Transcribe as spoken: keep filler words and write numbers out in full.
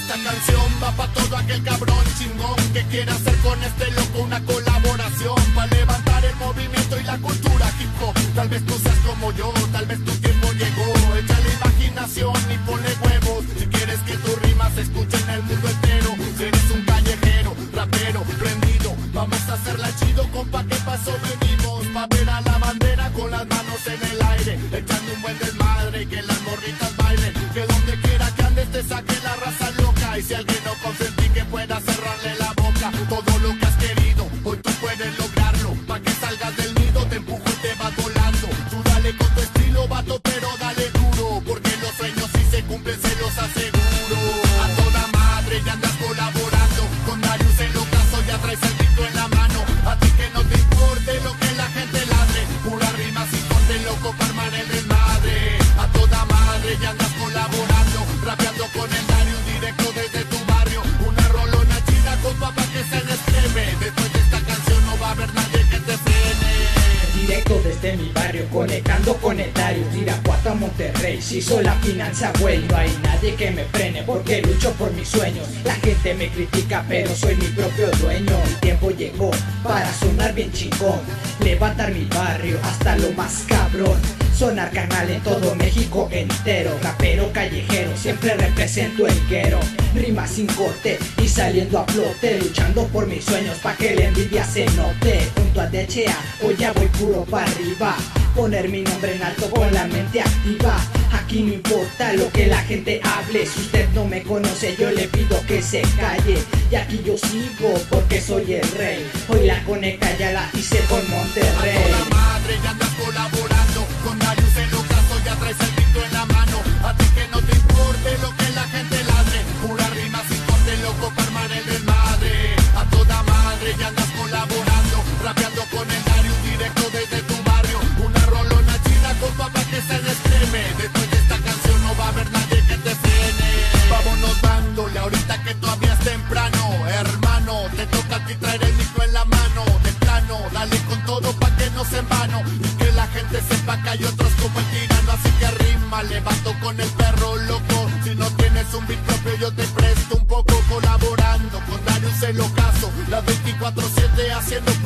esta canción va pa' todo aquel cabrón chingón que quiera hacer con este loco una colaboración pa' levantar el movimiento y la cultura hip hop. Tal vez tú seas como yo, tal vez tu tiempo llegó. Échale imaginación y ponle huevos si quieres que tus rimas se escuchen en el mundo entero. Si eres un callejero, rapero, prendido, vamos a hacerla chido, compa, que pasó venimos pa' ver a la bandera con las manos en el aire, echando un buen desmadre y que las morritas bailen, que donde quiera que andes te saque la raza loca. Y si alguien no confía en ti, que pueda cerrarle la boca. Todo lo que has querido, hoy tú puedes lograrlo. Pa' que salgas del nido, te empujo y te vas volando. Tú dale con tu estilo, vato, pero dale duro, porque los sueños si se cumplen se los aseguro. A toda madre ya andas colaborando con Darius en lo caso, ya traes el grito en la mano. A ti que no te importe lo que la gente ladre, pura rima sin corte, loco para armar el desmadre. A toda madre ya andas colaborando, rapeando con el Darius directo desde tu barrio. Una rolona chida con papá que se descreme. Después de esta canción no va a haber nadie que te frene. Directo desde mi barrio, conectando con el Darius, Irapuato a Monterrey. Si soy la finanza, güey, no hay nadie que me frene, porque lucho por mis sueños. La gente me critica, pero soy mi propio dueño. Mi tiempo llegó para sonar bien chingón, levantar mi barrio hasta lo más cabrón. Sonar carnal en todo México entero, rapero callejero, siempre represento el guero. Rimas sin corte y saliendo a flote, luchando por mis sueños pa' que la envidia se note. Junto a D H A, hoy ya voy puro pa' arriba, poner mi nombre en alto con la mente activa. Aquí no importa lo que la gente hable, si usted no me conoce yo le pido que se calle. Y aquí yo sigo porque soy el rey, hoy la conecta ya la hice con Monterrey. A toda madre ya andas colaborando con Darius en lo caso, ya traes el grito en la mano. A ti que no te importe lo que la gente ladre, pura rima sin corte, loco para armar el desmadre. A toda madre ya andas colaborando, rapeando con el Darius directo desde tu barrio. Una rolona chida con papá que se descreme. Después de esta canción no va a haber nadie que te frene. Vámonos dándole ahorita que todavía es temprano, hermano. Te toca a ti traer el micro en la mano, de plano, dale con todo pa' que no se en vano. Y que la gente sepa que hay otros como el tirano. Así que rima, levanto con el perro loco. Si no tienes un beat propio yo te presto un poco, colaborando con Darius el ocaso, las veinticuatro siete haciendo